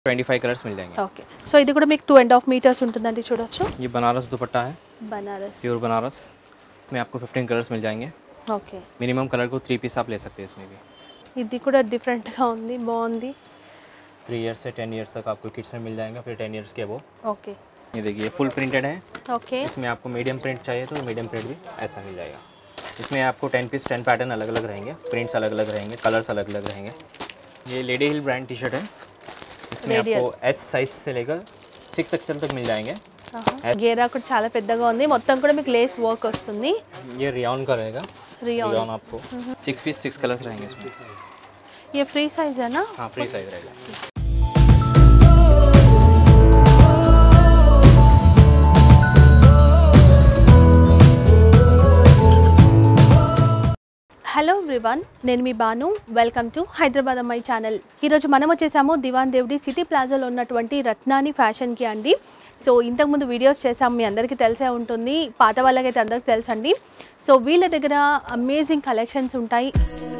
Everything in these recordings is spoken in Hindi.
25 कलर्स मिल जाएंगे। ओके, సో ఇది కూడా మీకు 2.5 మీటర్స్ ఉంటుందండి, చూడొచ్చు। ये बनारस दुपट्टा है, बनारस प्योर बनारस में आपको 15 कलर्स मिल जाएंगे। ఓకే, मिनिमम कलर को 3 पीस आप ले सकते हैं इसमें भी। ఇది కూడా డిఫరెంట్ గా ఉంది, బాగుంది। 3 ईयर्स से 10 ईयर्स तक आपको किड्स में मिल जाएगा, फिर 10 ईयर्स के अबव। ఓకే ये देखिए फुल प्रिंटेड है। ఓకే, इसमें आपको मीडियम प्रिंट चाहिए तो मीडियम प्रिंट भी ऐसा मिल जाएगा। इसमें आपको 10 पीस 10 पैटर्न अलग अलग रहेंगे, प्रिंट्स अलग अलग रहेंगे, कलर्स अलग अलग रहेंगे। ये lady hill brand T shirt है, इसमें आपको एस साइज से लेकर 6 एक्सएल तक मिल जाएंगे। గేరా కూడా చాలా పెద్దగా ఉంది, మొత్తం కూడా మీకు లేస్ వర్క్ వస్తుంది। ये रियॉन का रहेगा, रियॉन रियॉन आपको 6 पीस 6 कलर्स रहेंगे इसमें। ये फ्री साइज है ना? हाँ फ्री साइज रहेगा। హలో ఎవ్రీవన్, నేను మీ బాను, వెల్కమ్ టు హైదరాబాద్ అమ్మాయి ఛానల్। ఈరోజు మనం వచ్చేసాము దివాన్ దేవుడి సిటీ ప్లాజాలో ఉన్నటువంటి రత్నాని ఫ్యాషన్కి అండి। సో ఇంతకుముందు వీడియోస్ చేసాము, మీ అందరికీ తెలిసే ఉంటుంది, పాత వాళ్ళకైతే అందరికీ తెలుసండి। సో వీళ్ళ దగ్గర అమేజింగ్ కలెక్షన్స్ ఉంటాయి।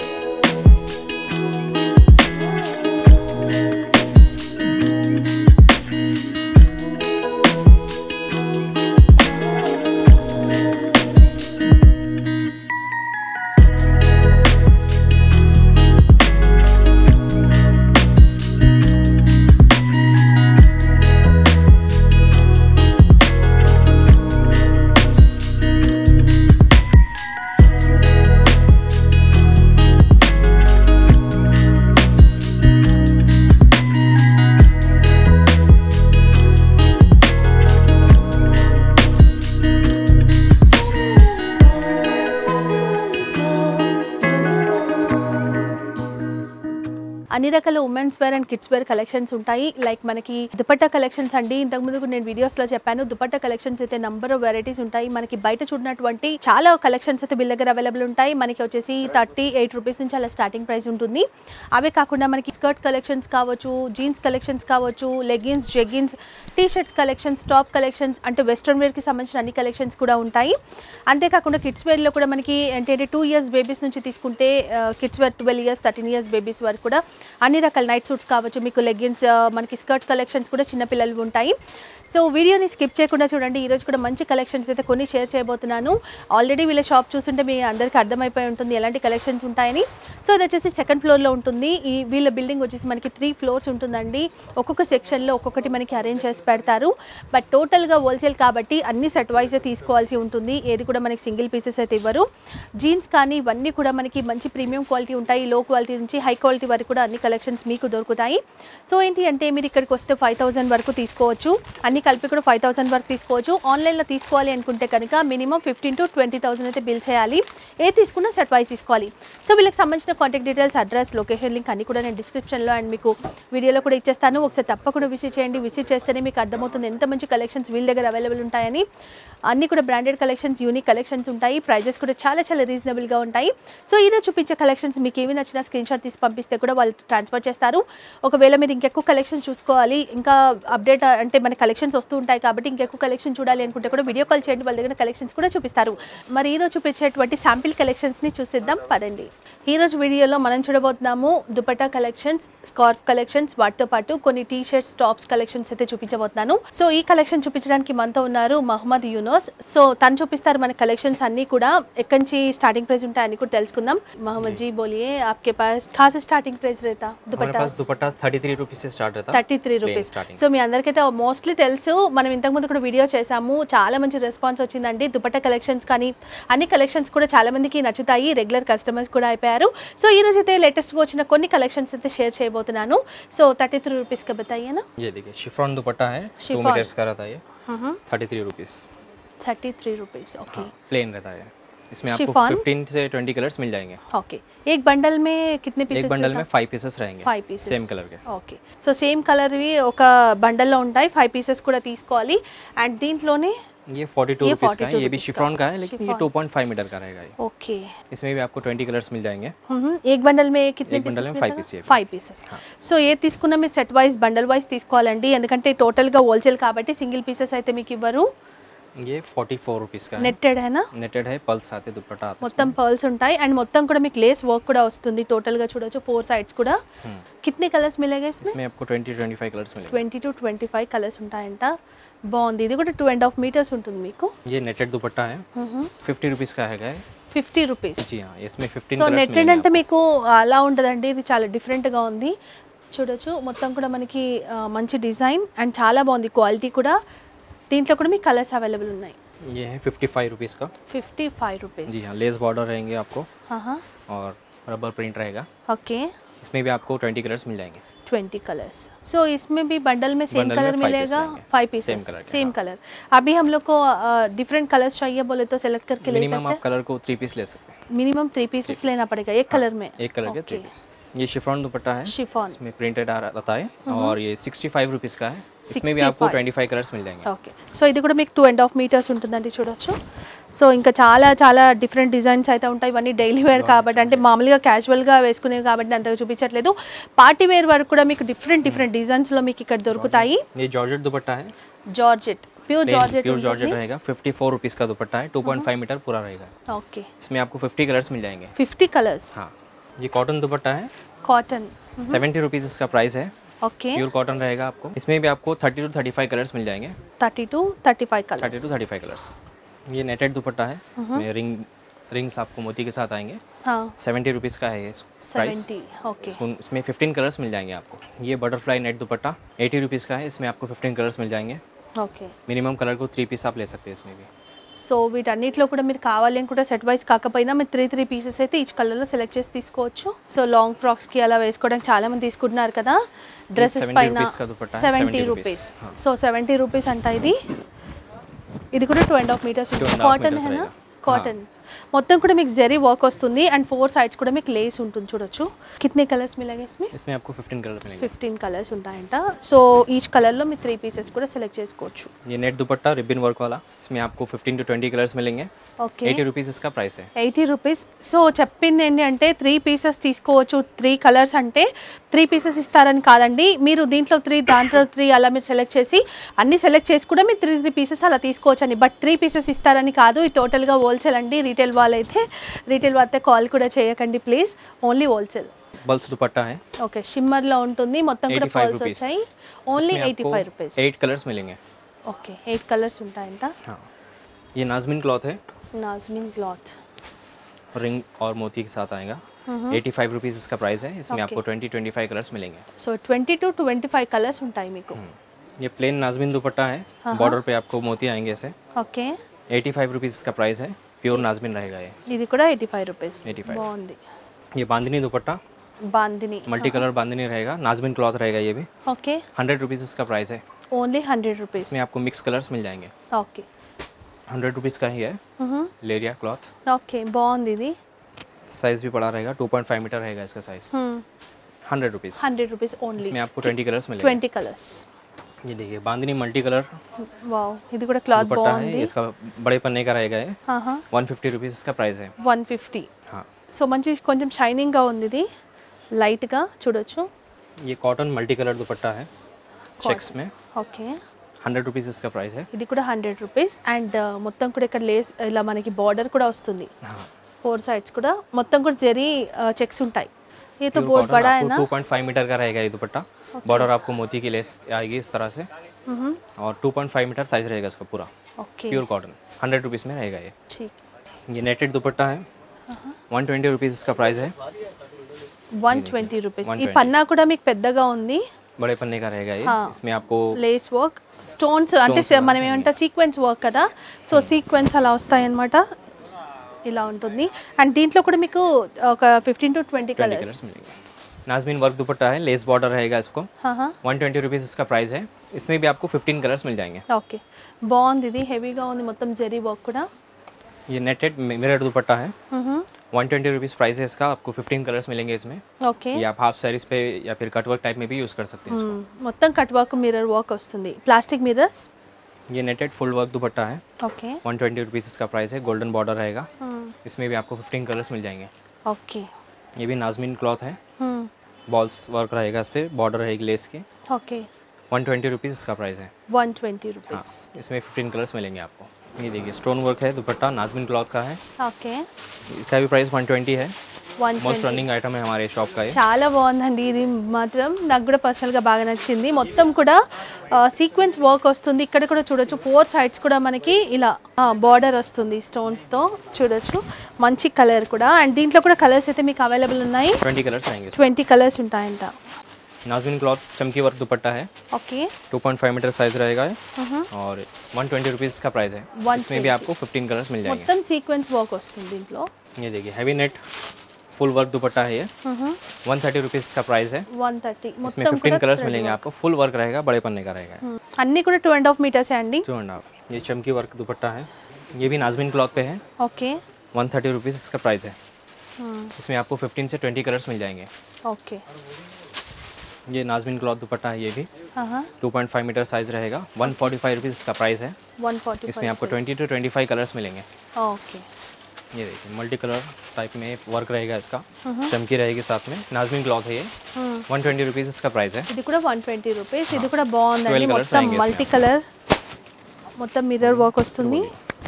అన్ని రకాల women's wear and kids wear collections ఉంటాయి। లైక్ మనకి దుపట్టా కలెక్షన్స్ అండి, ఇంతకుముందు నేను వీడియోస్లో చెప్పాను, దుపట్టా కలెక్షన్స్ అయితే నంబర్ ఆఫ్ వెరైటీస్ ఉంటాయి। మనకి బయట చూడనటువంటి చాలా కలెక్షన్స్ అయితే వీళ్ళ దగ్గర అవైలబుల్ ఉంటాయి। మనకి వచ్చేసి 38 రూపీస్ నుంచి అలా స్టార్టింగ్ ప్రైస్ ఉంటుంది। అవే కాకుండా మనకి స్కర్ట్ కలెక్షన్స్ కావచ్చు, జీన్స్ కలెక్షన్స్ కావచ్చు, leggings, jeggings, T shirts collections, top collections, అంటే వెస్ట్రన్ వేర్కి సంబంధించిన అన్ని కలెక్షన్స్ కూడా ఉంటాయి। అంతేకాకుండా కిడ్స్ వేర్లో కూడా మనకి ఏంటంటే 2 ఇయర్స్ బేబీస్ నుంచి తీసుకుంటే kids wear 12 years 13 years babies వరకు కూడా అన్ని రకాల నైట్ సూట్స్ కావచ్చు, మీకు లెగిన్స్, మనకి స్కర్ట్ కలెక్షన్స్ కూడా చిన్నపిల్లలు ఉంటాయి। సో వీడియోని స్కిప్ చేయకుండా చూడండి, ఈరోజు కూడా మంచి కలెక్షన్స్ అయితే కొన్ని షేర్ చేయబోతున్నాను। ఆల్రెడీ వీళ్ళ షాప్ చూస్తుంటే మీ అందరికీ అర్థమైపోయి ఉంటుంది ఎలాంటి కలెక్షన్స్ ఉంటాయని। సో ఇది వచ్చేసి సెకండ్ ఫ్లోర్లో ఉంటుంది। ఈ వీళ్ళ బిల్డింగ్ వచ్చేసి మనకి 3 ఫ్లోర్స్ ఉంటుందండి। ఒక్కొక్క సెక్షన్లో ఒక్కొక్కటి మనకి అరేంజ్ చేసి పెడతారు, బట్ టోటల్గా హోల్సేల్ కాబట్టి అన్ని సెట్ వైజే తీసుకోవాల్సి ఉంటుంది, ఏది కూడా మనకి సింగిల్ పీసెస్ అయితే ఇవ్వరు। జీన్స్ కానీ ఇవన్నీ కూడా మనకి మంచి ప్రీమియం క్వాలిటీ ఉంటాయి, లో క్వాలిటీ నుంచి హై క్వాలిటీ వరకు కూడా అన్ని కలెక్షన్స్ మీకు దొరుకుతాయి। సో ఏంటి అంటే మీరు ఇక్కడికి వస్తే 5000 వరకు తీసుకోవచ్చు, అన్ని కలిపి కూడా 5000 వరకు తీసుకోవచ్చు। ఆన్లైన్లో తీసుకోవాలి అనుకుంటే కనుక మినిమం 15,000 to 20,000 అయితే బిల్ చేయాలి, ఏ తీసుకున్నా సెట్ వైజ్ తీసుకోవాలి। సో వీళ్ళకి సంబంధించిన contact details, address, location link అన్ని కూడా నేను డిస్క్రిప్షన్లో అండ్ మీకు వీడియోలో కూడా ఇచ్చేస్తాను, ఒకసారి తప్పకుండా విజిట్ చేయండి। విజిట్ చేస్తేనే మీకు అర్థమవుతుంది ఎంత మంచి కలెక్షన్స్ వీళ్ళ దగ్గర అవైలబుల్ ఉంటాయని। అన్నీ కూడా బ్రాండెడ్ కలెక్షన్స్, యూనిక్ కలెక్షన్స్ ఉంటాయి, ప్రైజెస్ కూడా చాలా చాలా రీజనబుల్గా ఉంటాయి। సో ఈరోజు చూపించే కలెక్షన్స్ మీకు ఏమి నచ్చినా స్క్రీన్ షాట్ తీసి పంపిస్తే కూడా వాళ్ళు ట్రాన్స్ఫర్ చేస్తారు। ఒకవేళ మీరు ఇంకెక్కువ కలెక్షన్స్ చూసుకోవాలి, ఇంకా అప్డేట్ అంటే మన కలెక్షన్స్ వస్తూ ఉంటాయి కాబట్టి ఇంకెక్కువ కలెక్షన్ చూడాలి అనుకుంటే కూడా వీడియో కాల్ చేయండి, వాళ్ళ దగ్గర కలెక్షన్స్ కూడా చూపిస్తారు। మరి ఈరోజు చూపించేటువంటి శాంపిల్ కలెక్షన్స్ని చూసిద్దాం పదండి। ఈరోజు వీడియోలో మనం చూడబోతున్నాము దుపట్టా కలెక్షన్స్, స్కార్ఫ్ కలెక్షన్స్, వాటితో పాటు కొన్ని టీ షర్ట్స్, టాప్స్ కలెక్షన్స్ అయితే చూపించబోతున్నాను। సో ఈ కలెక్షన్ చూపించడానికి మనతో ఉన్నారు మహమ్మద్ యూనస్। సో తను చూపిస్తారు మన కలెక్షన్స్ అన్ని కూడా, ఎక్కడి నుంచి స్టార్టింగ్ ప్రైస్ ఉంటాయి అన్ని కూడా తెలుసుకుందాం। మహమ్మద్ జీ బోలియే, आपके पास कहाँ से स्टार्टिंग प्राइस रहता दुपट्टा? 33 రూపీస్ से स्टार्ट रहता। 33 రూపీస్। సో మీ అందరికైతే మోస్ట్లీ తెలుసు, మనం ఇంతకుముందు కూడా వీడియో చేసాము, చాలా మంచి రెస్పాన్స్ వచ్చిందండి। దుపట్టా కలెక్షన్స్ కానీ అన్ని కలెక్షన్స్ కూడా చాలా మందికి నచ్చుతాయి, రెగ్యులర్ కస్టమర్స్ కూడా అయిపోయారు। సో ఈ రోజు అయితే లేటెస్ట్గా వచ్చిన కొన్ని కలెక్షన్స్ అయితే షేర్ చేయబోతున్నాను। సో 33 రూపీస్ का बताइए ना। ये देखिए शिफॉन दुपट्टा है, 2 मीटर्स का रहता है, 33 रुपीस। 33 rupees, okay. प्लेन रहता है, इसमें आपको 15 से 20 कलर्स मिल जाएंगे। ओके, एक बंडल में कितने पीसेस? एक बंडल में 5 पीसेस रहेंगे, 5 पीसेस సేమ్ కలర్ के। ఓకే, సో సేమ్ కలర్ వి ఒక బండల్లో ఉంటాయి, 5 పీసెస్ కూడా తీసుకోవాలి। అండ్ దీంట్లోనే ये 42 रुपीस का है, ये भी शिफॉन का है, लेकिन ये 2.5 मीटर का रहेगा ये। ओके, इसमें भी आपको 20 कलर्स मिल जाएंगे। एक बंडल में कितने एक बंडल में 5 पीस है, 5 పీసెస్। సో ఏ తీసుకున్నా మీరు సెట్ వైజ్ బండల్ వైజ్ తీసుకోవాలండి, ఎందుకంటే టోటల్గా హోల్సేల్ కాబట్టి సింగిల్ పీసెస్ అయితే మీకు ఇవ్వరు। ये 44 रुपीस का है। నెట్టెడ్ है नेटेड है, पल्स आते दुपट्टा आता है మొత్తం పర్ల్స్ ఉంటాయి అండ్ మొత్తం కూడా మీకు లేస్ వర్క్ కూడా వస్తుంది టోటల్ గా చూడొచ్చు 4 సైడ్స్ కూడా कितने कलर्स मिलेगा इसमें इसमें आपको 20-25 कलर्स मिलेंगे 20 to 25 కలర్స్ ఉంటాయంట బాగుంది ఇది కూడా 2.5 మీటర్స్ ఉంటుంది మీకు ये नेटेड दुपट्टा है 50 रुपीस का है 50 రూపీస్ जी हाँ इसमें 15 సో कलर्स నెట్టెడ్ मिलेंगे అంటే మీకు అలా ఉండదండి ఇది చాలా డిఫరెంట్ గా ఉంది చూడొచ్చు మొత్తం కూడా మనకి మంచి డిజైన్ అండ్ చాలా బాగుంది క్వాలిటీ కూడా దీంట్లో కూడా మీకు కలర్స్ అవైలబుల్ ఉన్నాయి ये है 55 रुपीस का 55 रुपीस जी हाँ लेस बॉर्डर रहेंगे आपको हाँ और रबर प्रिंट रहेगा ओके इसमें भी आपको 20 कलर्स मिल जाएंगे 20 कलर्स सो इसमें भी बंडल में सेम बंडल कलर में 5 मिलेगा पीस 5 पीसेस सेम कलर अभी हम लोग को डिफरेंट कलर्स चाहिए बोले तो सेलेक्ट करके ले मिनिमम सकते आप कलर को 3 पीस ले सकते हैं हैं मिनिमम 3 पीसेस लेना पड़ेगा एक कलर में एक कलर के 3 पीस ये शिफॉन दुपट्टा है शिफॉन इसमें प्रिंटेड आता है और ये 65 रुपीस का है इसमें भी आपको 25 कलर्स मिल जाएंगे ఓకే సో ఇది కూడా మీకు 2.5 మీటర్స్ ఉంటుందండి చూడొచ్చు సో ఇంకా చాలా చాలా డిఫరెంట్ డిజైన్స్ అయితే ఉంటాయి ఇవన్నీ డైలీ వేర్ కాబట్టి అంటే మామూలుగా క్యాజువల్గా వేసుకునేవి కాబట్టి అంతగా చూపించట్లేదు పార్టీ వేర్ వరకు కూడా మీకు డిఫరెంట్ డిజైన్స్లో మీకు ఇక్కడ దొరుకుతాయి ये जॉर्जेट दुपट्टा है georgette pure georgette pure georgette रहेगा 54 रुपीस का दुपट्टा है 2.5 मीटर पूरा रहेगा ఓకే इसमें आपको 50 कलर्स मिल जाएंगे 50 कलर्स हाँ ये कॉटन दुपट्टा है కాటన్ 70 रुपीस इसका प्राइस है ఓకే प्योर कॉटन रहेगा आपको इसमें भी आपको 30 to 35 कलर्स मिल जाएंगे 30 to 35 कलर्स 30 to 35 कलर्स ये नेटेड दुपट्टा है इसमें रिंग्स आपको मोती के साथ आएंगे हाँ 70 रुपीस का है ये प्राइस 70 ओके इसमें 15 कलर्स मिल जाएंगे आपको ये बटरफ्लाई नेट दुपट्टा 80 रुपीस का है इसमें आपको 15 कलर्स मिल जाएंगे ఓకే मिनिमम कलर को 3 पीस आप ले सकते हैं इसमें भी సో వీటన్నిటిలో కూడా మీరు కావాలి అని కూడా సెట్ వైజ్ కాకపోయినా మీరు 3 పీసెస్ అయితే ఈచ్ కలర్లో సెలెక్ట్ చేసి తీసుకోవచ్చు సో లాంగ్ ఫ్రాక్స్కి అలా వేసుకోవడానికి చాలా మంది తీసుకుంటున్నారు కదా డ్రెస్సెస్ 70 పైన rupees का दुपट्टा है, 70 రూపీస్ సో 70 రూపీస్ అంట ఇది కూడా 2.5 మీటర్స్ ఉంటుంది 2.5 కాటన్ meters హేనా रहेगा। కాటన్ మొత్తం కూడా మీకు జరీ వర్క్ వస్తుంది అండ్ 4 సైడ్స్ కూడా మీకు లేస్ ఉంటుంది చూడొచ్చు कितने కలర్స్ मिलेंगे इसमें इसमें आपको 15 कलर मिलेंगे 15 కలర్స్ ఉంటాయంట సో ఈచ్ కలర్లో మీరు 3 పీసెస్ కూడా సెలెక్ట్ చేసుకోవచ్చు ये नेट दुपट्टा रिबन वर्क वाला इसमें आपको 15 to 20 कलर्स मिलेंगे ఓకే 80 रुपीस इसका प्राइस है 80 రూపీస్ సో చెప్పింది ఏంటి అంటే 3 పీసెస్ తీసుకోవచ్చు 3 కలర్స్ అంటే 3 పీసెస్ ఇస్తారని కాదండి మీరు దీంట్లో 3 దాంట్లో 3 అలా మీరు సెలెక్ట్ చేసి అన్ని సెలెక్ట్ చేసి కూడా మీరు 3 పీసెస్ అలా తీసుకోవచ్చు అండి బట్ 3 పీసెస్ ఇస్తారని కాదు ఇది టోటల్గా హోల్సేల్ అండి రీటైల్ వాళ్ళైతే రీటైల్ వాళ్ళైతే కాల్ కూడా చేయకండి please only wholesale balls dupatta है ఓకే షిమ్మర్లో ఉంటుంది మొత్తం కూడా 85 పర్ల్స్ rupees। వచ్చాయి ఓన్లీ इसमें आपको 85 రూపీస్ 8 कलर्स मिलेंगे ఓకే 8 కలర్స్ ఉంటాయంట हाँ ये नाजमिन क्लॉथ है నాజ్మిన్ క్లాత్ रिंग और मोती के साथ आएगा 85 रुपीस इसका प्राइस है इसमें Okay। आपको 20-25 कलर्स मिलेंगे సో 20 to 25 కలర్స్ ఉంటాయి మీకు ये प्लेन नाजमिन दुपट्टा है बॉर्डर पे आपको मोती आएंगे ऐसे ఓకే 85 रुपीस इसका प्राइस है प्योर नाजमिन रहेगा ये ఇది కూడా 85 రూపీస్ 85। బాగుంది ये बांधनी दुपट्टा బాందిని मल्टी कलर बांधनी रहेगा नाजमिन क्लॉथ रहेगा ये भी ఓకే 100 रुपीस इसका प्राइस है ఓన్లీ 100 రూపీస్ इसमें आपको मिक्स कलर्स मिल जाएंगे ఓకే 100 रुपीस का ही है लेरिया क्लॉथ ఓకే బాగుంది ఇది साइज भी बड़ा रहेगा 2.5 मीटर रहेगा इसका साइज 100 रुपीस 100 రూపీస్ ఓన్లీ इसमें आपको 20 कलर्स मिलेंगे 20 కలర్స్ ये देखिए बांधनी मल्टी कलर వావ్ ఇది కూడా క్లాత్ दुपट्टा है బాగుంది इसका बड़े पन्ने का रहेगा ये ఆహా 150 रुपीस इसका प्राइस है 150 हाँ సో మంచి కొంచెం షైనింగ్ గా ఉంది ఇది లైట్ గా చూడొచ్చు ये कॉटन मल्टी कलर दुपट्टा है चेक्स में ఓకే 100 रुपीस इसका प्राइस है ఇది కూడా 100 రూపీస్ అండ్ మొత్తం కూడా ఇక్కడ లేస్ ఇలా మనకి బార్డర్ కూడా వస్తుంది हाँ 4 సైడ్స్ కూడా మొత్తం కూడా జరీ చెక్స్ ఉంటాయి ये तो Pure बहुत cotton बड़ा है आपको ना 2.5 मीटर का रहेगा ये दुपट्टा बॉर्डर आपको मोती की लेस आएगी इस तरह से और 2.5 मीटर साइज रहेगा इसका पूरा ओके प्योर कॉटन 100 रुपीस में रहेगा ये ठीक ये नेटेड दुपट्टा है 120 रुपीस इसका प्राइस है 120 రూపీస్ ఈ 120 పన్నా కూడా మీకు పెద్దగా ఉంది बड़े पन्ने का रहेगा ये हाँ। इसमें आपको లేస్ వర్క్ స్టోన్స్ అంటే మనం ఏమంటా సీక్వెన్స్ వర్క్ కదా సో సీక్వెన్స్ అలా వస్తాయి అన్నమాట ఇలా ఉంటుంది అండ్ దీంట్లో కూడా మీకు ఒక 15 to 20 20 కలర్స్ कलर्स मिलेंगे नाजमीन वर्क दुपट्टा है लेस बॉर्डर रहेगा इसको हाँ हाँ 120 रुपीस इसका प्राइस है इसमें भी आपको 15 कलर्स मिल जाएंगे ఓకే బాగుంది ఇది హెవీగా ఉంది మొత్తం జరీ వర్క్ కూడా ये नेटेड मिरर दुपट्टा है 120 रुपीस प्राइस है इसका आपको 15 कलर्स मिलेंगे इसमें ఓకే ये आप हाफ साड़ीज पे या फिर कट वर्क टाइप में भी यूज़ कर सकते हैं इसको। మొత్తం కట్ వర్క్ మిర్రర్ వర్క్ వస్తుంది ప్లాస్టిక్ మిర్రర్స్ ये नेटेड फुल वर्क दुपट्टा है ఓకే 120 रुपीस इसका प्राइस है गोल्डन बॉर्डर रहेगा इसमें भी आपको 15 कलर्स मिल जाएंगे ఓకే ये भी नाजमीन क्लॉथ है बॉल्स वर्क रहेगा इस पर बॉर्डर रहेगी लेस की ఓకే 120 रुपीस इसका प्राइस है 120 हाँ రూపీస్ इसमें 15 कलर्स मिलेंगे आपको ये देखिए स्टोन वर्क है, दुपट्टा नाज़मीन क्लॉथ का है। ఓకే इसका भी प्राइस 120 है। 120 मोस्ट रनिंग आइटम है हमारे शॉप का ये। చాలా బాగుందండి ఇది మాత్రం నాకు కూడా పర్సనల్గా బాగా నచ్చింది మొత్తం కూడా సీక్వెన్స్ వర్క్ వస్తుంది ఇక్కడ కూడా చూడొచ్చు 4 సైడ్స్ కూడా మనకి ఇలా బార్డర్ వస్తుంది స్టోన్స్తో చూడొచ్చు మంచి కలర్ కూడా అండ్ దీంట్లో కూడా కలర్స్ అయితే మీకు అవైలబుల్ ఉన్నాయి 20 कलर्स आएंगे। 20 కలర్స్ ఉంటాయంట नाज़मीन क्लॉथ चमकी वर्क दुपट्टा है। ఓకే 2.5 मीटर साइज रहेगा ये और 120 रुपीज़ का प्राइस है। 120 इसमें भी आपको 15 कलर्स मिल जाएंगे। మొత్తం సీక్వెన్స్ వర్క్ వస్తుంది దీంట్లో ये देखिए heavy net full work dupatta है ये। 130 रुपीज़ का प्राइस है। 130 इसमें మొత్తం 15 कलर्स मिलेंगे आपको। फुल वर्क रहेगा, बड़े पन्ने का रहेगा। అన్నీ కూడా 2.5 మీటర్స్ అండి 2.5। ये चमकी वर्क दुपट्टा है, ये भी नाज़मीन क्लॉथ पे है। ఓకే 130 रुपीज़ इसका प्राइस है। इसमें आपको 15 से 20 कलर्स मिल जाएंगे। ఓకే ये नाज़मीन क्लॉथ दुपट्टा है, ये भी 2.5 मीटर साइज रहेगा। 145 रुपीज़ इसका प्राइस है। 145 इसमें आपको 20 to 25 कलर्स मिलेंगे। ఓకే ये देखिए मल्टी कलर टाइप में वर्क रहेगा इसका, चमकी रहेगी साथ में। नाज़मीन क्लॉथ है ये। 120 रुपीज़ इसका प्राइस है। ఇది కూడా 120 రూపీస్ ఇది కూడా బాగుందండి 12 colours మొత్తం ఆएंगे इसमें మల్టీ కలర్ మొత్తం మిర్రర్ వర్క్ వస్తుంది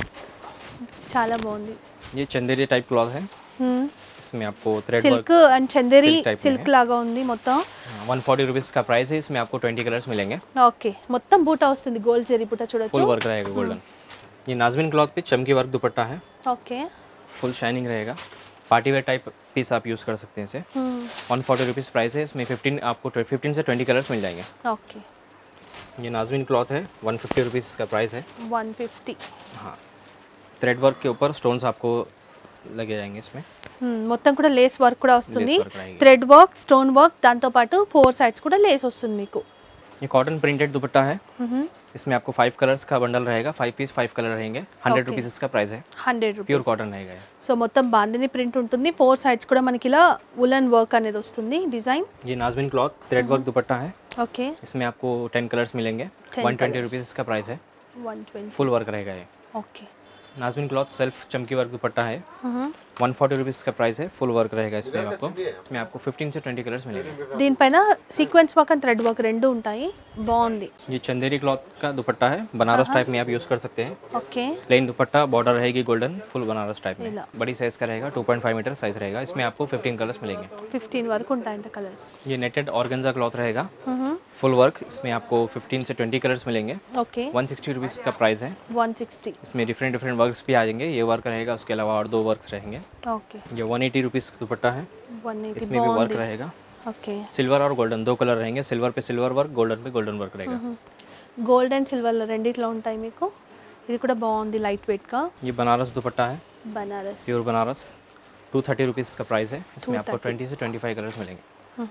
చాలా బాగుంది ये चंदेरी टाइप क्लॉथ है। इसमें आपको thread work silk and Chanderi silk type में సిల్క్ లాగా ఉంది మొత్తం 140 रुपीज़ का प्राइस है। इसमें आपको 20 कलर्स मिलेंगे। ఓకే మొత్తం బూటా వస్తుంది గోల్డ్ జరీ బూటా చూడొచ్చు फुल वर्क रहेगा गोल्डन। ये नाज़मीन क्लॉथ पे चमकी वर्क दुपट्टा है, ఓకే फुल शाइनिंग रहेगा। पार्टी वेयर टाइप पीस आप यूज़ कर सकते हैं इसे। 140 रुपीज़ प्राइस है। इसमें 15 से 20 कलर्स मिल जाएंगे। ఓకే ये नाज़मीन क्लॉथ है, 150 रुपीज़ इसका प्राइस है। 150 हाँ, थ्रेड वर्क के ऊपर स्टोन्स आपको लगे जाएंगे इसमें। మొత్తం కూడా లేస్ వర్క్ కూడా వస్తుంది Lace work रहेगी। థ్రెడ్ వర్క్ స్టోన్ వర్క్ దాంతో పాటు 4 సైడ్స్ కూడా లేస్ వస్తుంది మీకు ये कॉटन प्रिंटेड दुपट्टा है। इसमें आपको 5 कलर्स का बंडल रहेगा। 5 पीस 5 कलर रहेंगे। 100 रुपीज़ इसका प्राइस है। 100 प्योर రూపీస్ कॉटन रहेगा ये। సో మొత్తం బాందిని ప్రింట్ ఉంటుంది 4 సైడ్స్ కూడా మనకి ఇలా వులన్ వర్క్ అనేది వస్తుంది డిజైన్ ये नाज़मीन क्लॉथ थ्रेड वर्क दुपट्टा है। ఓకే इसमें आपको 10 कलर्स मिलेंगे। 10 120 रुपीज़ इसका प्राइस है। 120 फुल वर्क रहेगा ये। ఓకే नाज़मीन क्लॉथ सेल्फ चमकी वर्क दुपट्टा है। 140 रुपीज़ का प्राइस है। फुल वर्क रहेगा इसमें आपको। इसमें आपको 15 से 20 कलर्स मिलेंगे। దీనిపైన sequence work and thread work రెండు ఉంటాయి బాగుంది ये चंदेरी क्लॉथ का दुपट्टा है, बनारस टाइप में आप यूज़ कर सकते हैं। ఓకే प्लेन दुपट्टा, बॉर्डर रहेगी गोल्डन, फुल बनारस टाइप में। इला। बड़ी साइज़ का रहेगा, 2.5 मीटर साइज़ रहेगा। इसमें आपको 15 कलर्स मिलेंगे। 15 వరకు ఉంటాయంట కలర్స్ ये नेटेड ऑर्गेन्जा क्लॉथ रहेगा, फुल वर्क। इसमें आपको 15 से 20 कलर्स मिलेंगे। ఓకే 160 रुपीज़ का प्राइस है। 160 इसमें डिफरेंट वर्क्स भी आ जाएंगे। ये वर्क रहेगा, उसके अलावा और 2 वर्क्स रहेंगे। ఓకే ये 180 रुपीज़ दुपट्टा है। 180 इसमें भी वर्क బాగుంది रहेगा। ఓకే सिल्वर और गोल्डन 2 कलर रहेंगे। सिल्वर पे सिल्वर वर्क, गोल्डन पे गोल्डन वर्क रहेगा। గోల్డ్ అండ్ సిల్వర్ రెండిట్లో ఉంటాయి మీకు ఇది కూడా బాగుంది లైట్ వెయిట్ గా ये बनारस दुपट्टा है, బనారస్ प्योर बनारस। 230 रुपीज़ का प्राइस है। इसमें आपको 20 से 25 कलर्स मिलेंगे।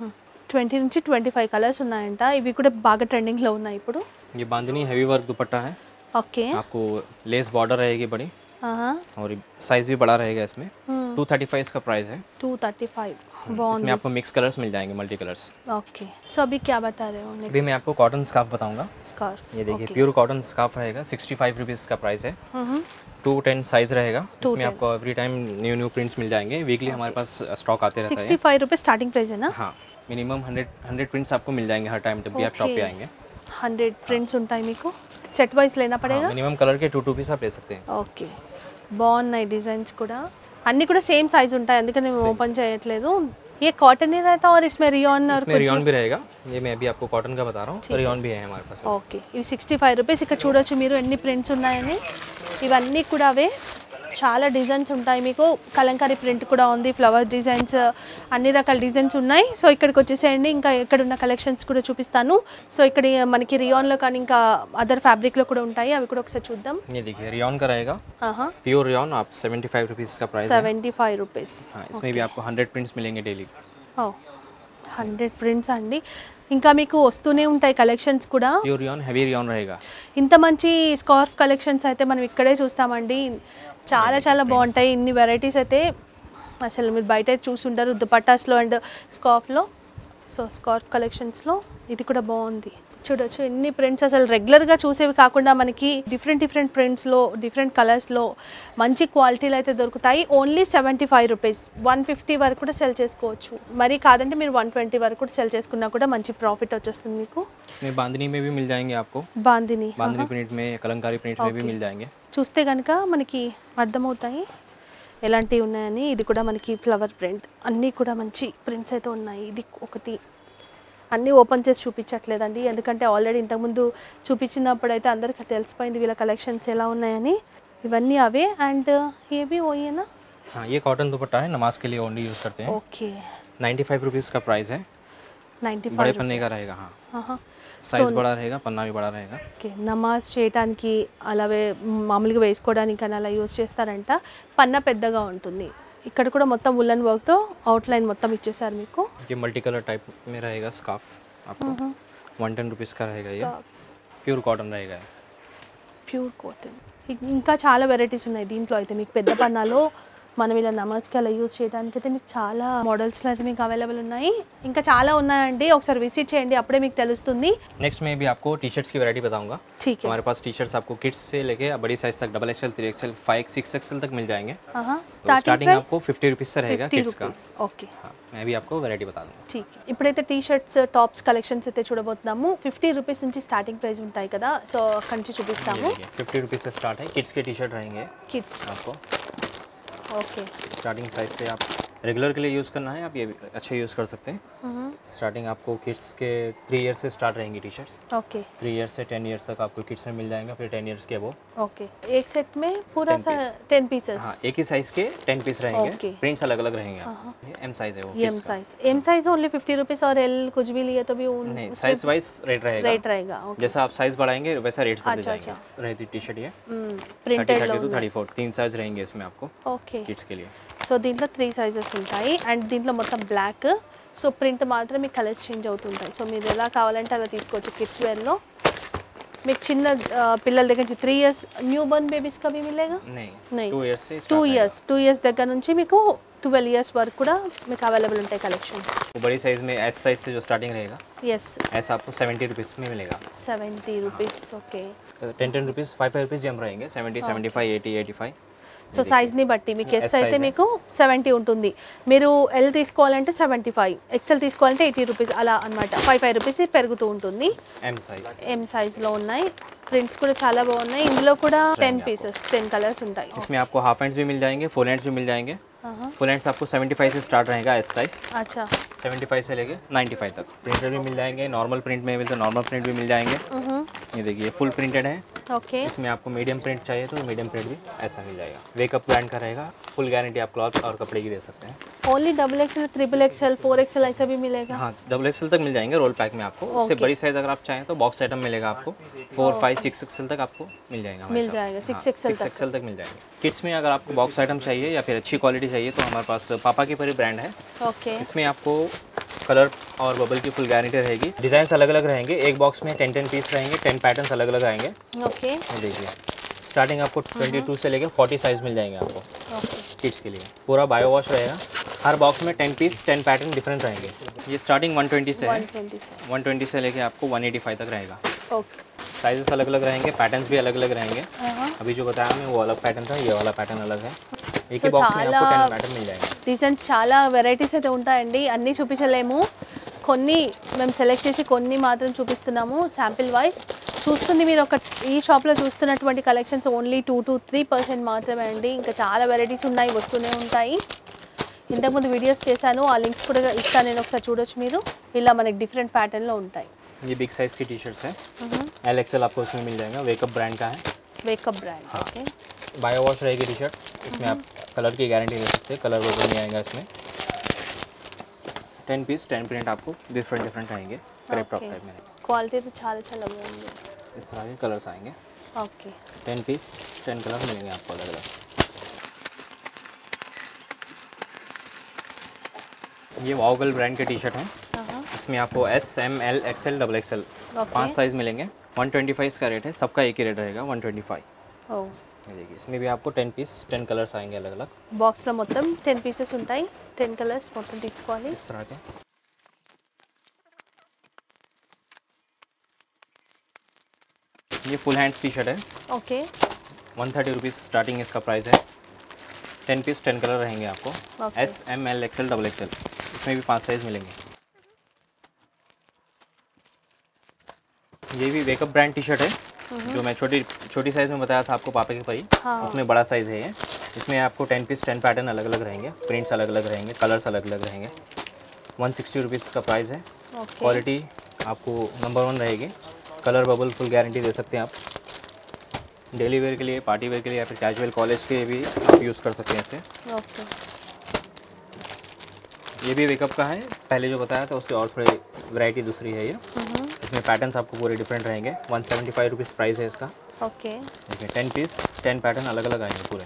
20 నుంచి 25 కలర్స్ ఉన్నాయంట ఇవి కూడా బాగా ట్రెండింగ్ లో ఉన్నాయి ఇప్పుడు ये बांधनी हैवी वर्क दुपट्टा है। ఓకే आपको लेस बॉर्डर रहेगी बड़ी और साइज़ भी बड़ा रहेगा इसमें। 235 इसका प्राइस है। 235 इसमें బాగుంది आपको मिक्स कलर्स मिल जाएंगे, मल्टी कलर्स। ओके सो अभी क्या बता रहे हो अभी नेक्स्ट मैं आपको कॉटन स्कार्फ बताऊंगा। स्कार्फ ये देखिए प्योर कॉटन स्कार्फ रहेगा। 65 रुपीज़ का प्राइस है। 210 साइज़ रहेगा। इसमें आपको एवरी टाइम न्यू प्रिंट्स मिल जाएंगे। वीकली हमारे पास स्टॉक आते रहता है। 65 रुपए स्टार्टिंग प्राइस है ना हाँ, मिनिमम 100 प्रिंट्स आपको मिल जाएंगे हर टाइम जब भी आप शॉप पे आएंगे। 100 प्रिंट्स ఉంటాయి మీకు సెట్ వైస్ లేనా పడేగా मिनिमम कलर के 2 पीस आप ले सकते हैं। ఓకే బాగున్నాయి డిజైన్స్ కూడా అన్ని కూడా సేమ్ సైజ్ ఉంటాయి అందుకని నేను ఓపెన్ చేయట్లేదు ये कॉटन ही रहता है और इसमें रियॉन और इसमें रियॉन भी रहेगा। ये मैं अभी आपको कॉटन का बता रहा हूँ। रियॉन भी है हमारे पास। ఓకే ఇవి 65 రూపీస్ ఇక్కడ చూడొచ్చు మీరు ఎన్ని ప్రింట్స్ ఉన్నాయని ఇవన్నీ కూడా అవే చాలా డిజైన్స్ ఉంటాయి మీకు కలంకారీ ప్రింట్ కూడా ఉంది ఫ్లవర్ డిజైన్స్ అన్ని రకాల డిజైన్స్ ఉన్నాయి సో ఇక్కడికి వచ్చేసేయండి ఇంకా ఇక్కడ ఉన్న కలెక్షన్స్ కూడా చూపిస్తాను సో ఇక్కడ మనకి रियॉन లో కానీ ఇంకా అదర్ ఫ్యాబ్రిక్ లో కూడా ఉంటాయి అవి కూడా ఒకసారి చూద్దాం ये देखिए रियॉन का रहेगा। प्योर रियॉन आप 75 रुपीज़ का प्राइस है। 75 రూపీస్ हाँ, इसमें भी आपको 100 प्रिंट्स मिलेंगे डेली। 100 ప్రింట్స్ అండి ఇంకా మీకు వస్తూనే ఉంటాయి కలెక్షన్స్ కూడా प्योर रियॉन हैवी रियॉन रहेगा। ఇంత మంచి స్కార్ఫ్ కలెక్షన్స్ అయితే మనం ఇక్కడే చూస్తామండి చాలా చాలా బాగుంటాయి ఇన్ని వెరైటీస్ అయితే అసలు మీరు బయట చూసుంటారు దుపట్టాస్లో అండ్ స్కార్ఫ్లో సో స్కార్ఫ్ కలెక్షన్స్లో ఇది కూడా బాగుంది చూడొచ్చు ఎన్ని ప్రింట్స్ అసలు రెగ్యులర్గా చూసేవి కాకుండా మనకి డిఫరెంట్ ప్రింట్స్లో డిఫరెంట్ కలర్స్లో మంచి క్వాలిటీలు అయితే దొరుకుతాయి ఓన్లీ 75 రూపీస్ 150 వరకు కూడా సెల్ చేసుకోవచ్చు మరి కాదంటే మీరు 120 వరకు కూడా సెల్ చేసుకున్నా కూడా మంచి ప్రాఫిట్ వచ్చేస్తుంది మీకు इसमें बांधनी में भी मिल जाएंगे आपको। బాందిని बांधनी प्रिंट में, कलंकारी प्रिंट में भी मिल जाएंगे। చూస్తే కనుక మనకి అర్థమవుతాయి ఎలాంటివి ఉన్నాయని. ఇది కూడా మనకి ఫ్లవర్ ప్రింట్, అన్నీ కూడా మంచి ప్రింట్స్ అయితే ఉన్నాయి. ఇది ఒకటి, అన్నీ ఓపెన్ చేసి చూపించట్లేదండి ఎందుకంటే ఆల్రెడీ ఇంతకుముందు చూపించినప్పుడు అయితే అందరికీ తెలిసిపోయింది వీళ్ళ కలెక్షన్స్ ఎలా ఉన్నాయని. ఇవన్నీ అవే. అండ్ ఏవి ఓయేనా? हाँ, ये कॉटन दुपट्टा है, नमाज के लिए ओनली यूज़ करते हैं। ఓకే 95 रुपीज़ का प्राइस है। 95 बड़े पन्ने का रहेगा। हाँ, साइज़ बड़ा रहेगा, पन्ना भी बड़ा रहेगा। ఓకే నమాజ్ చేయడానికి అలాగే మామూలుగా వేసుకోవడానికి అని అలా యూజ్ చేస్తారంట. పన్న పెద్దగా ఉంటుంది. ఇక్కడ కూడా మొత్తం వులన్ వర్క్తో అవుట్లైన్ మొత్తం ఇచ్చేసారు మీకు. ये मल्टी कलर टाइप में रहेगा स्कार्फ आपको 110 रुपीज़ का रहेगा। ये प्योर कॉटन रहेगा। Pure cotton. ఇంకా చాలా వెరైటీస్ ఉన్నాయి దీంట్లో అయితే. మీకు పెద్ద పన్నాలో మనం ఇలా నమాజ్కి అలా యూజ్ చేయడానికి అయితే మీకు చాలా మోడల్స్లో అయితే మీకు అవైలబుల్ ఉన్నాయి. ఇంకా చాలా ఉన్నాయండి, ఒకసారి విజిట్ చేయండి అప్పుడే మీకు తెలుస్తుంది. नेक्स्ट में भी आपको टी शर्ट्स की वैरायटी बताऊंगा। ठीक है। हमारे पास टी शर्ट्स आपको किड्स से लेके बड़ी साइज तक डबल एक्सएल 3XL 5 6XL तक मिल जाएंगे। तो स्टार्टिंग आपको 50 रुपीज़ से रहेगा किड्स का। ఓకే हाँ, मैं भी आपको वैरायटी बता दूँगा। ठीक है। ఇప్పుడైతే టీ షర్ట్స్ టాప్స్ కలెక్షన్స్ అయితే చూడబోతున్నాము. 50 రూపీస్ నుంచి స్టార్టింగ్ ప్రైస్ ఉంటాయి కదా, సో అక్కడి నుంచి చూపిస్తాము. 50 रुपीज़ से स्टार्ट है। किड्स के टी शर्ट रहेंगे కిడ్స్. आपको। ఓకే स्टार्टिंग साइज से आप रेगुलर के लिए यूज़ करना है, आप ये भी अच्छे यूज़ कर सकते हैं। स्टार्टिंग आपको किड्स के 3 ईयर से स्टार्ट रहेंगी टी शर्ट्स। ओके 3 ईयर से 10 ईयर्स तक आपको किड्स में मिल जाएगा, फिर 10 ईयर्स के वो। ओके एक सेट में पूरा 10 पीसेस. हाँ, एक ही साइज के 10 पीस रहेंगे। Okay. प्रिंट्स अलग अलग रहेंगे। ये एम साइज है वो। एम साइज ओनली 50 रुपीज़ और एल कुछ भी लिए तो भी नहीं, साइज वाइज रेट रहेगा। रेट रहेगा. Okay. जैसा आप साइज बढ़ाएंगे वैसा रेट्स बढ़ते जाएंगे। रहती टी शर्ट ये प्रिंटेड 30 to 34 3 साइज रहेंगे इसमें आपको ఓకే किड्स के लिए। సో దీంట్లో 3 సైజెస్ ఉంటాయి అండ్ దీంట్లో మొత్తం బ్లాక్. సో ప్రింట్ మాత్రం మీకు కలర్స్ చేంజ్ అవుతుంటాయి. సో మీరు ఎలా కావాలంటే అలా తీసుకోవచ్చు. కిడ్స్ వేర్లో మీకు చిన్న పిల్లల దగ్గర నుంచి 3 ఇయర్స్ న్యూ బర్న్ బేబీస్ కా भी मिलेगा? नहीं 2 इयर्स से 2 ఇయర్స్ దగ్గర నుంచి మీకు 12 ఇయర్స్ వరకు కూడా మీకు అవైలబుల్ ఉంటాయి కలెక్షన్స్. बड़ी साइज में एस साइज से जो स्टार्टिंग रहेगा ఎస్ एस आपको 70 रुपीज़ में मिलेगा। 70 రూపీస్. ఓకే 10 रुपीज़ 5 रुपीज़ जम रहेंगे 70 75 80 85। సో సైజ్ని బట్టి మీకు ఎస్ అయితే మీకు 70 ఉంటుంది. మీరు ఎల్ తీసుకోవాలంటే 75, ఎక్సెల్ తీసుకోవాలంటే 80 రూపీస్ అలా అనమాట. 5 రూపీస్ పెరుగుతూ ఉంటుంది. ఎం సైజ్లో ఉన్నాయి. ప్రింట్స్ కూడా చాలా బాగున్నాయి. ఇందులో కూడా 10 పీసెస్ 10 కలర్స్ ఉంటాయి. इसमें आपको हाफ हैंड्स भी मिल जाएंगे, फुल हैंड्स भी मिल जाएंगे। फुल हैंड्स आपको 75 से स्टार्ट रहेगा एस साइज। अच्छा 75 से लेके 95 तक। प्रिंटेड भी मिल जाएंगे, नॉर्मल प्रिंट में मिलते नॉर्मल प्रिंट भी मिल जाएंगे। ये देखिए फुल प्रिंटेड है। ओके इसमें आपको मीडियम प्रिंट चाहिए तो मीडियम प्रिंट भी ऐसा मिल जाएगा। वेकअप ब्रांड का रहेगा। फुल गारंटी आप क्लॉथ और कपड़े की दे सकते हैं। Only double XL, triple XL, 4XL ऐसा भी मिलेगा? हाँ, डबल एक्सएल तक मिल जाएंगे रोल पैक में आपको। उससे बड़ी साइज अगर आप चाहें तो बॉक्स आइटम मिलेगा आपको। 4 5 6XL तक आपको मिल जाएगा। मिल जाएगा 6XL तक मिल जाएंगे। किड्स में अगर आपको बॉक्स आइटम चाहिए या फिर अच्छी क्वालिटी चाहिए तो हमारे पास पापा की परी ब्रांड है। ओके इसमें आपको कलर और बबल की फुल गारंटी रहेगी। डिजाइन अलग अलग रहेंगे। एक बॉक्स में 10 पीस रहेंगे, 10 पैटर्न्स अलग अलग आएंगे। ओके देखिए स्टार्टिंग आपको 22 से लेकर 40 साइज मिल जाएंगे आपको किड्स के लिए। पूरा बायो वॉश रहेगा। हर बॉक्स में 10 पीस 10 पैटर्न डिफरेंट रहेंगे। ये स्टार्टिंग 120 से है। 120 से लेके आपको 185 तक रहेगा। ओके साइजेस अलग अलग रहेंगे, पैटर्न्स भी अलग अलग रहेंगे। अभी जो बताया मैं वो अलग पैटर्न था, ये वाला पैटर्न अलग है। एक ही बॉक्स में आपको 10 पैटर्न मिल जाएंगे। డిజైన్స్ చాలా వెరైటీస్ అయితే ఉంటాయండి. అన్నీ చూపించలేము, కొన్ని మేము సెలెక్ట్ చేసి కొన్ని మాత్రం చూపిస్తున్నాము శాంపిల్ వైజ్. చూస్తుంది మీరు ఒక ఈ షాప్లో చూస్తున్నటువంటి కలెక్షన్స్ ఓన్లీ 2 to 3% మాత్రమే అండి. ఇంకా చాలా వెరైటీస్ ఉన్నాయి, వస్తూనే ఉంటాయి. ఇంతకుముందు వీడియోస్ చేశాను, ఆ లింక్స్ కూడా ఇస్తాను నేను, ఒకసారి చూడొచ్చు మీరు. ఇలా మనకి డిఫరెంట్ ప్యాటర్న్లో ఉంటాయి. ये बिग साइज की टी शर्ट्स है। एल एक्सएल आपको इसमें मिल जाएगा। वेकअप ब्रांड का है। Wake up brand okay. Bio wash रहेगी टी शर्ट। इसमें आप कलर की गारंटी दे सकते हैं, कलर वो नहीं आएगा इसमें। 10 पीस 10 प्रिंट आपको डिफरेंट आएंगे। क्रेप टॉप टाइप में क्वालिटी तो చాలా చాలా బాగుంది. इस तरह के कलर्स आएंगे। ओके 10 पीस 10 कलर मिलेंगे आपको अलग अलग। ये वाओगल ब्रांड के टी शर्ट है। इसमें आपको S M L XL double XL 5 size मिलेंगे। 125 इसका रेट है। सबका एक ही रेट रहेगा 125। ఓ ये देखिए इसमें भी आपको 10 पीस 10 कलर्स आएंगे अलग अलग। బాక్స్లో మొత్తం 10 పీసెస్ ఉంటాయి. 10 కలర్స్ మొత్తం తీసుకోవాలి. इस तरह के ये फुल हैंड्स टी शर्ट है। ओके 130 रुपीज़ स्टार्टिंग इसका प्राइस है। 10 पीस 10 कलर रहेंगे आपको। S M L XL double XL इसमें भी 5 साइज मिलेंगे। ये भी वेकअप ब्रांड टी शर्ट है। जो मैं छोटी साइज़ में बताया था आपको पापा की पई, उसमें बड़ा साइज़ है ये। इसमें आपको 10 पीस 10 पैटर्न अलग अलग रहेंगे, प्रिंट्स अलग अलग रहेंगे, कलर्स अलग अलग रहेंगे। 160 रुपीज़ का प्राइस है। क्वालिटी आपको नंबर 1 रहेगी। कलर बबल फुल गारंटी दे सकते हैं आप। डेली वेयर के लिए, पार्टी वेयर के लिए या फिर कैजुअल कॉलेज के लिए भी आप यूज़ कर सकते हैं इसे। ये भी वेकअप का है, पहले जो बताया था उससे और थोड़ी वैरायटी दूसरी है ये। इसमें पैटर्न्स आपको पूरे डिफरेंट रहेंगे। 175 रुपीज़ प्राइस है इसका। ओके। देखिए 10 पीस 10 पैटर्न अलग अलग आएंगे पूरे।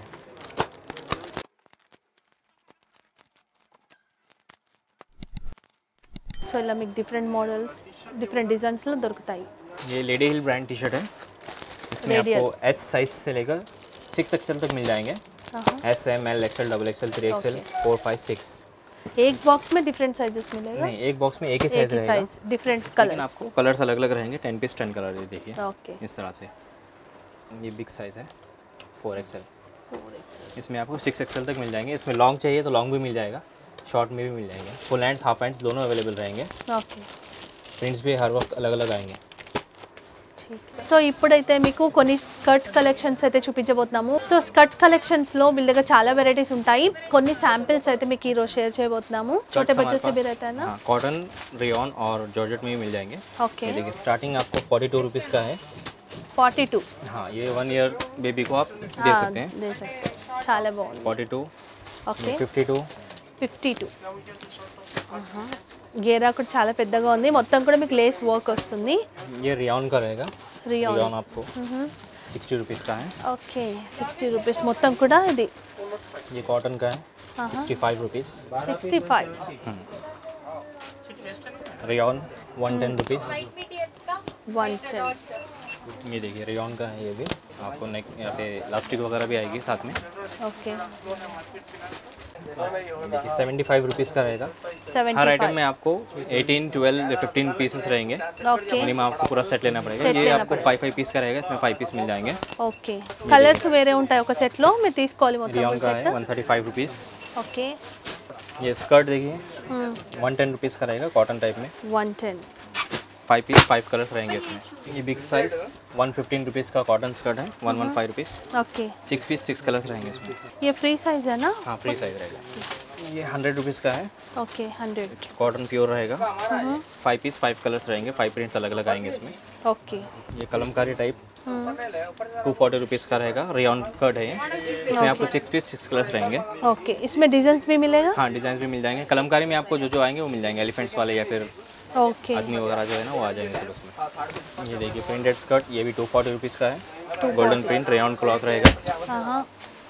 సో ఇలా మీకు డిఫరెంట్ మోడల్స్ డిఫరెంట్ డిజైన్స్లో దొరుకుతాయి. ये lady hill brand T shirt है। इसमें आपको एस साइज से लेकर 6XL तक मिल जाएंगे। S M L XL double XL 3XL 4 5 6। एक बॉक्स में डिफरेंट साइजेस मिलेगा? नहीं, एक बॉक्स में एक ही साइज रहेगा, डिफरेंट लेकिन कलर्स। आपको कलर्स अलग अलग रहेंगे। 10 पीस 10 कलर देखिए। ओके। इस तरह से ये बिग साइज़ है 4XL। इसमें आपको 6XL तक मिल जाएंगे। इसमें लॉन्ग चाहिए तो लॉन्ग भी मिल जाएगा, शॉर्ट में भी मिल जाएंगे। फुल हैंड्स हाफ हैंड्स दोनों अवेलेबल रहेंगे। ओके। प्रिंट्स भी हर वक्त अलग अलग आएंगे। సో ఇప్పుడైతే మీకు కొన్ని స్కర్ట్ కలెక్షన్స్ అయితే చూపించబోతున్నాము. సో స్కర్ట్ కలెక్షన్స్లో వీళ్ళ దగ్గర చాలా వెరైటీస్ ఉంటాయి. కొన్ని శాంపిల్స్ అయితే మీకు ఈరోజు షేర్ చేయబోతున్నాము. छोटे बच्चों से भी रहता है ना? हाँ, कॉटन, रेयॉन और जॉर्जेट में भी मिल जाएंगे। ओके। देखिए स्टार्टिंग आपको 42 रुपीज़ का है। 42। हाँ, ये 1 ईयर बेबी को आप दे सकते हैं। दे सकते हैं, చాలా బాగుంది. 42। ఓకే. 52। 52. గేరా కూడా చాలా పెద్దగా ఉంది. మొత్తం కూడా మీకు లేస్ వర్క్ వస్తుంది. ये रेयॉन का रहेगा। रेयॉन आपको 60 रुपीज़ का है। ఓకే. 60 రూపీస్ మొత్తం కూడా ఇది. ये कॉटन का है 65 रुपीज़। 65। Rayon 110 rupees. 110। ये देखिए रेयॉन का है। ये भी आपको नेक यहाँ पे इलास्टिक वगैरह भी आएगी साथ में। ओके। देखिए 75 रुपीज़ का रहेगा। 75। हर आइटम में आपको 18, 12 या 15 पीसेस रहेंगे। ओके। मिनिमम आपको पूरा सेट लेना पड़ेगा। ये आपको 5 पीस का रहेगा। इसमें 5 पीस मिल जाएंगे। ఓకే. కలర్స్ వేరే ఉంటాయి ఒక సెట్లో, మీరు తీసుకోవాలి మొత్తం रेयॉन का సెట్. है 135 रुपीज़। ఓకే. ये स्कर्ट देखिए 110 रुपीज़ का रहेगा, कॉटन टाइप में। 110। 5 पीस 5 कलर्स रहेंगे इसमें। ये बिग साइज़ 115 रुपीज़ का कॉटन स्कर्ट है। 115 रुपीज़। ओके. 6 पीस 6 कलर्स रहेंगे इसमें। ये फ्री साइज है ना? हाँ, फ्री साइज़ रहेगा। ये 100 रुपीज़ का है। ओके. 100। कॉटन प्योर रहेगा। 5 पीस 5 कलर्स रहेंगे। 5 प्रिंट्स अलग अलग आएंगे इसमें। ओके. ये कलमकारी टाइप 240 रुपीज़ का रहेगा। रेयॉन स्कर्ट है ये। इसमें आपको 6 पीस 6 कलर्स रहेंगे। ओके. इसमें डिजाइन भी मिलेगा? हाँ, डिज़ाइन भी मिल जाएंगे। कलमकारी में आपको जो जो आएंगे वो मिल जाएंगे। एलिफेंट्स वाले या फिर ओके. आदमी वगैरह जो है ना वो आ जाएंगे सब उसमें। ये देखिए प्रिंटेड स्कर्ट, ये भी 240 रुपीज़ का है। गोल्डन प्रिंट रेयॉन क्लॉथ रहेगा। हाँ.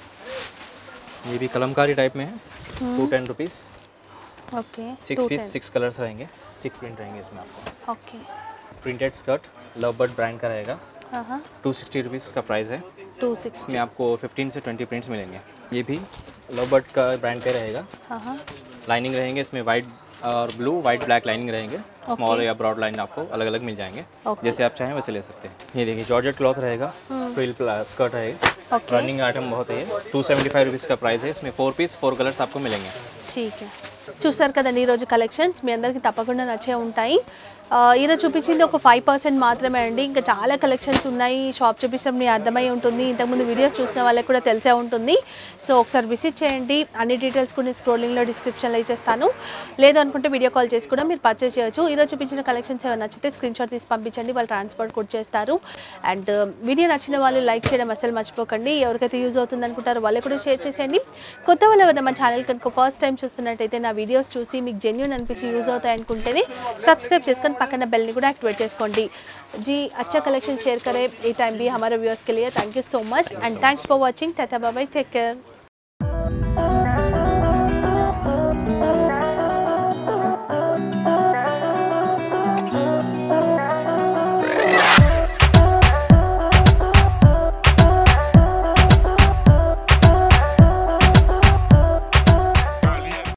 ये भी कलमकारी टाइप में है। 210 रुपीज़। ओके. 6 पीस 6 कलर्स रहेंगे। 6 प्रिंट रहेंगे इसमें आपको। Okay. Printed skirt love bird brand का रहेगा। हाँ. 260 रुपीज़ का प्राइस है। 260। इसमें आपको 15 से 20 प्रिंट्स मिलेंगे। ये भी लव बर्ड का ब्रांड पे रहेगा। हाँ. लाइनिंग रहेंगे इसमें वाइट और ब्लू, वाइट ब्लैक लाइनिंग रहेंगे। स्मॉल या ब्रॉड लाइन आपको अलग अलग मिल जाएंगे। जैसे आप चाहें वैसे ले सकते हैं। ये देखिए जॉर्जेट क्लॉथ रहेगा। फ्रिल स्कर्ट रहेगा। रनिंग आइटम बहुत है। 275 रुपीज़ का प्राइस है। इसमें 4 पीस 4 कलर्स आपको मिलेंगे। ठीक है. చూసారు కదండి ఈరోజు కలెక్షన్స్ మీ అందరికీ తప్పకుండా నచ్చే ఉంటాయి. ఈరోజు చూపించింది ఒక 5% మాత్రమే అండి. ఇంకా చాలా కలెక్షన్స్ ఉన్నాయి. షాప్ చూపించడం మీకు అర్థమై ఉంటుంది. ఇంతకుముందు వీడియోస్ చూసిన వాళ్ళకి కూడా తెలిసే ఉంటుంది. సో ఒకసారి విజిట్ చేయండి. అన్ని డీటెయిల్స్ కూడా స్క్రోలింగ్లో డిస్క్రిప్షన్లో ఇచ్చేస్తాను. లేదు అనుకుంటే వీడియో కాల్ చేసి కూడా మీరు పర్చేస్ చేయొచ్చు. ఈరోజు చూపించిన కలెక్షన్స్ ఏమైనా నచ్చితే స్క్రీన్ షాట్ తీసి పంపించండి. వాళ్ళు ట్రాన్స్పోర్ట్ కూడా చేస్తారు. అండ్ వీడియో నచ్చిన వాళ్ళు లైక్ చేయడం అసలు మర్చిపోకండి. ఎవరికైతే యూజ్ అవుతుంది అనుకుంటారో వాళ్ళు కూడా షేర్ చేసేయండి. కొత్త వాళ్ళు ఎవరైనా మన ఛానల్ కనుక ఫస్ట్ టైం చూస్తున్నట్టయితే నా వీడియోస్ చూసి మీకు జెన్యూన్ అనిపించి యూజ్ అవుతాయి అనుకుంటేనే సబ్స్క్రైబ్ చేసుకొని పక్కన bell ni kuda activate cheskondi जी. अच्छा कलेक्शन शेयर करें ये टाइम भी हमारे व्यूअर्स के लिए. Thank you so much and thanks for watching. Tata bye bye, take care.